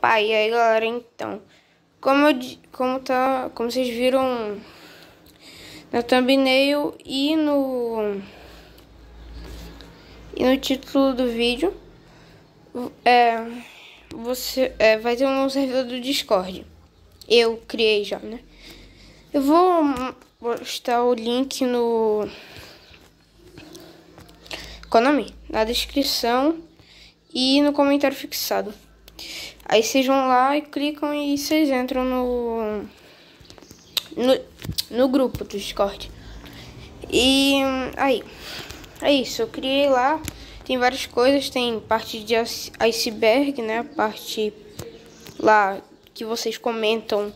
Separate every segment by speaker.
Speaker 1: Opa, e aí galera, então, como vocês viram na thumbnail e no título do vídeo, você vai ter um servidor do Discord. Eu criei já, né? Eu vou postar o link na descrição e no comentário fixado. Aí vocês vão lá e clicam e vocês entram no grupo do Discord. E aí, é isso. Eu criei lá. Tem várias coisas. Tem parte de iceberg, né? A parte lá que vocês comentam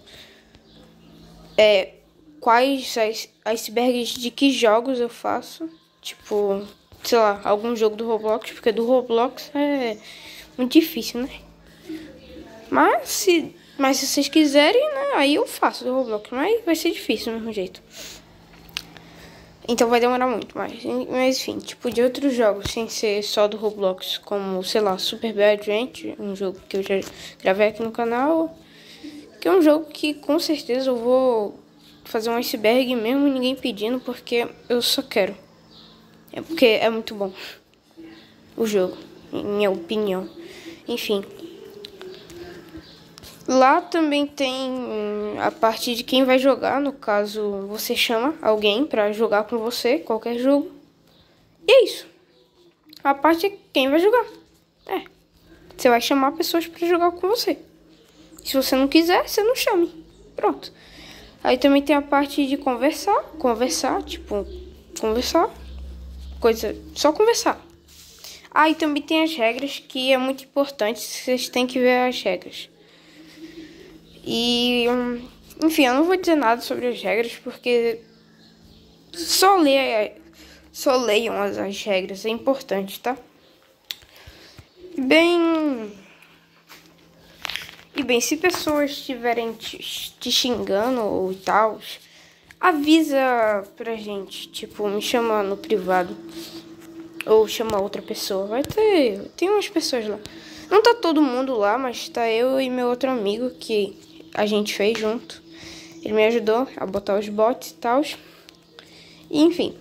Speaker 1: quais icebergs de que jogos eu faço. Tipo, sei lá, algum jogo do Roblox. Porque do Roblox é muito difícil, né? Mas se vocês quiserem, né, aí eu faço do Roblox. Mas vai ser difícil do mesmo jeito. Então vai demorar muito mais. Mas enfim, tipo de outros jogos, sem ser só do Roblox. Como, sei lá, Super Bad Adventure. Um jogo que eu já gravei aqui no canal. Que é um jogo que com certeza eu vou fazer um iceberg mesmo ninguém pedindo. Porque eu só quero. É porque é muito bom o jogo, em minha opinião. Enfim. Lá também tem a parte de quem vai jogar. No caso, você chama alguém pra jogar com você, qualquer jogo. E é isso. A parte é quem vai jogar. Você vai chamar pessoas pra jogar com você. Se você não quiser, você não chame. Pronto. Aí também tem a parte de conversar. Conversar. Só conversar. Aí também tem as regras, que é muito importante. Vocês têm que ver as regras. E, enfim, eu não vou dizer nada sobre as regras, porque só leiam as regras, é importante, tá? E bem, se pessoas estiverem te xingando ou tal, avisa pra gente, tipo, me chama no privado, ou chama outra pessoa, tem umas pessoas lá. Não tá todo mundo lá, mas tá eu e meu outro amigo que a gente fez junto. Ele me ajudou a botar os bots e tal. E enfim.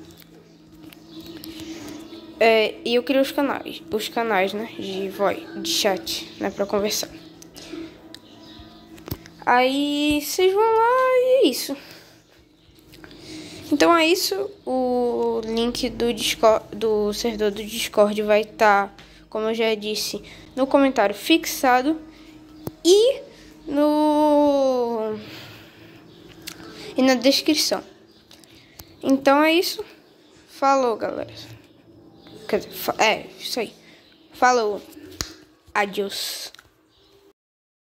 Speaker 1: E eu criei os canais, né? De chat, né? Pra conversar. Aí vocês vão lá e é isso. Então é isso. O link do servidor do Discord vai estar, como eu já disse, no comentário fixado e na descrição. Então é isso. Falou, galera. Quer dizer, isso aí. Falou. Adiós.